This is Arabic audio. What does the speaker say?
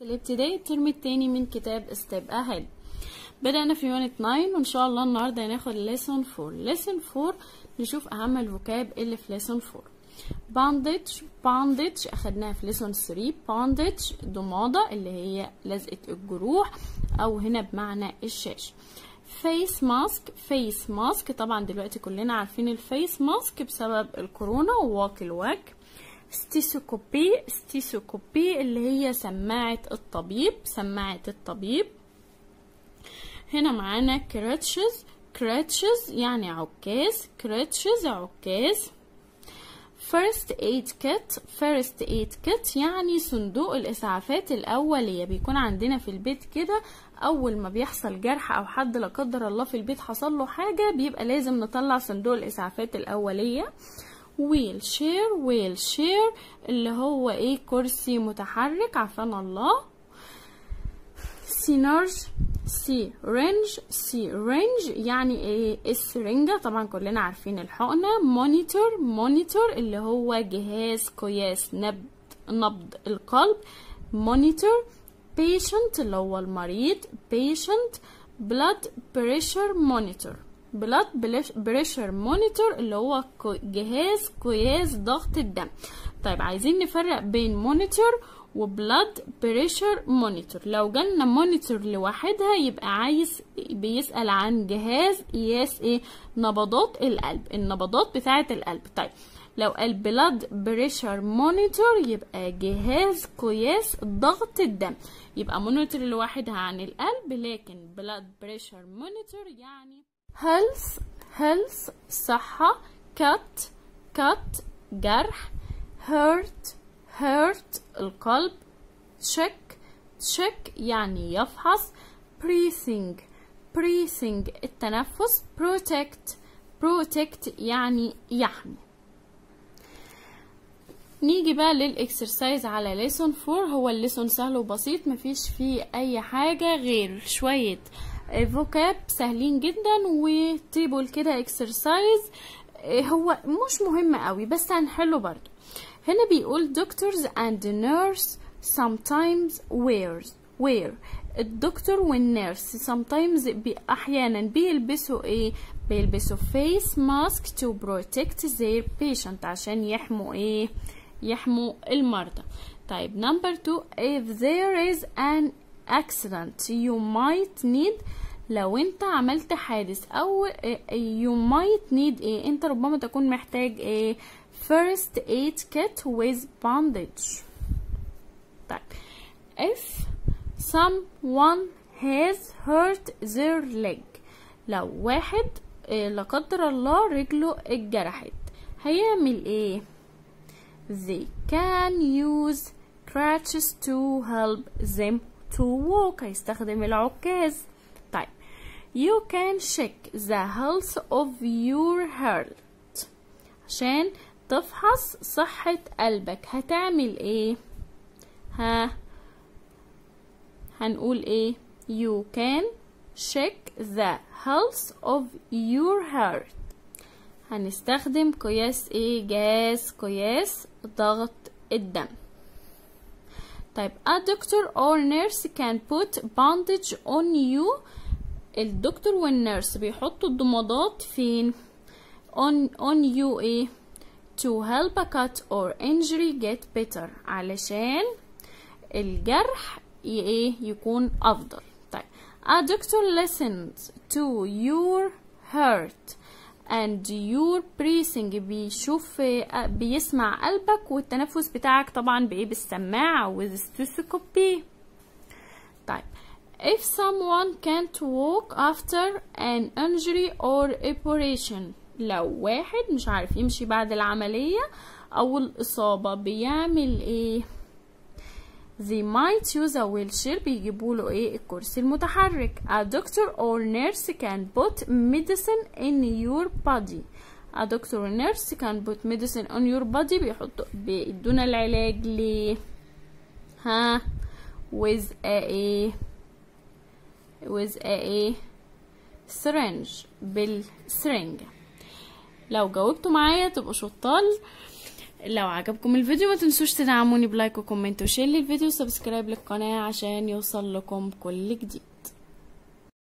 الابتدائي الترم التاني من كتاب ستيب اهيد. بدأنا في يونت 9 وان شاء الله النهارده هناخد ليسون 4. ليسون 4 نشوف اهم الفوكاب اللي في ليسون 4. باندج اخدناها في ليسون 3. باندج ضمادة اللي هي لزقة الجروح او هنا بمعنى الشاش. فيس ماسك طبعا دلوقتي كلنا عارفين الفيس ماسك بسبب الكورونا وواقي الوجه. ستيثوكوبي اللي هي سماعة الطبيب. هنا معانا كراتشز يعني عكاز. first aid kit يعني صندوق الإسعافات الأولية. بيكون عندنا في البيت كده أول ما بيحصل جرح أو حد لا قدر الله في البيت حصل له حاجة بيبقى لازم نطلع صندوق الإسعافات الأولية. ويل شير اللي هو ايه كرسي متحرك عافانا الله. سيرنج يعني ايه السرنجة طبعا كلنا عارفين الحقنة. مونيتور اللي هو جهاز قياس نبض القلب. مونيتور. بيشنت اللي هو المريض. بلاد بريشر مونيتور اللي هو جهاز قياس ضغط الدم. طيب عايزين نفرق بين مونيتور وبلاد بريشر مونيتور. لو جالنا مونيتور لوحدها يبقى بيسأل عن جهاز قياس ايه نبضات القلب، النبضات بتاعة القلب. طيب لو قال بلاد بريشر مونيتور يبقى جهاز قياس ضغط الدم. يبقى مونيتور لوحدها عن القلب، لكن بلاد بريشر مونيتور يعني health صحة. cut جرح. hurt القلب. check يعني يفحص. breathing التنفس. protect يعني يحمي. نيجي بقى للاكسرسايز على ليسون 4. هو الليسون سهل وبسيط مفيش فيه اي حاجة غير شوية فوكاب سهلين جدا وتيبل كده اكسرسايز هو مش مهم قوي بس هنحله برضو. هنا بيقول doctors and nurse sometimes wear الدكتور والنيرس sometimes احيانا بيلبسوا ايه بيلبسوا face mask to protect their patient عشان يحموا المرضى. طيب number 2 if there is an accident you might need لو انت عملت حادث او you might need ايه انت ربما تكون محتاج ايه first aid kit with bandage. طيب if someone has hurt their leg لو واحد لا قدر الله رجله اتجرحت هيعمل ايه they can use crutches to help them to walk هيستخدم العكاز. طيب you can check the health of your heart عشان تفحص صحة قلبك هتعمل ايه هنقول ايه you can check the health of your heart هنستخدم قياس ايه جهاز قياس ضغط الدم. طيب a doctor or nurse can put bandage on you الدكتور والنيرس بيحطوا الضمادات فين on you ايه to help a cut or injury get better علشان الجرح يكون افضل. طيب a doctor listens to your heart and your breathing بيسمع قلبك والتنفس بتاعك طبعا بالسماعة with stethoscope. طيب if someone can't walk after an injury or operation لو واحد مش عارف يمشي بعد العملية او الإصابة بيعمل ايه they might use a wheelchair بيجيبوله ايه الكرسي المتحرك. a doctor or nurse can put medicine in your body a doctor or nurse can put medicine on your body بيدونا العلاج ليه with a syringe بالسرنجة. لو جاوبتوا معايا تبقوا شطار. لو عجبكم الفيديو ما تنسوش تدعموني بلايك وكومنت وشير للفيديو وسبسكرايب للقناة عشان يوصل لكم كل جديد.